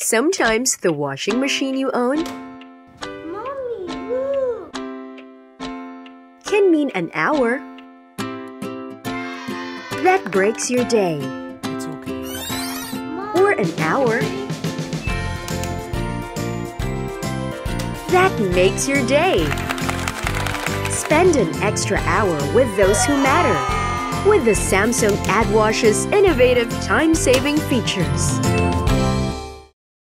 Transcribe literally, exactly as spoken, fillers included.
Sometimes the washing machine you own Mommy, look! can mean an hour that breaks your day, It's okay. or an hour that makes your day. Spend an extra hour with those who matter with the Samsung AddWash's innovative time-saving features.